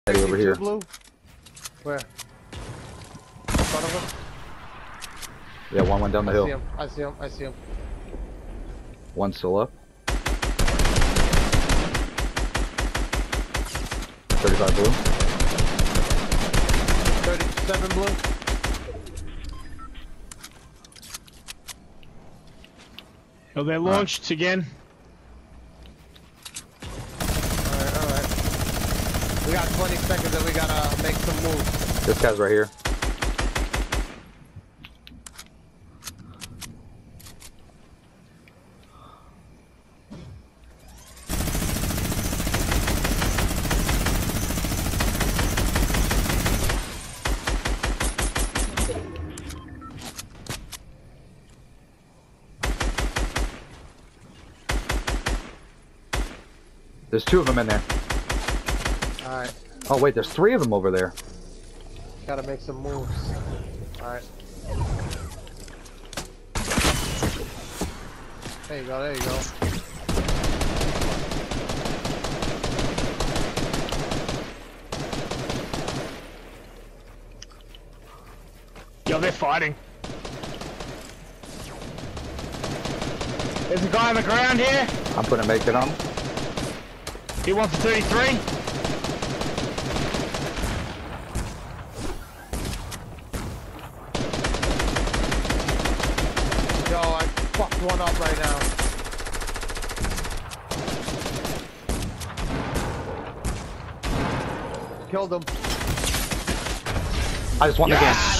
Over here. Blue? Where? In front of him? Yeah, one went down the hill. I see him. I see him. One still up. 35 blue. 37 blue. Oh, they launched again. Alright. We got 20 seconds and we gotta make some moves. This guy's right here. There's two of them in there. Alright. Oh wait, there's three of them over there. Gotta make some moves. Alright. There you go, there you go. Yo, they're fighting. There's a guy on the ground here. I'm putting a make it on him. He wants a 33. Yo, I fucked one up right now. Killed him. I just won the game.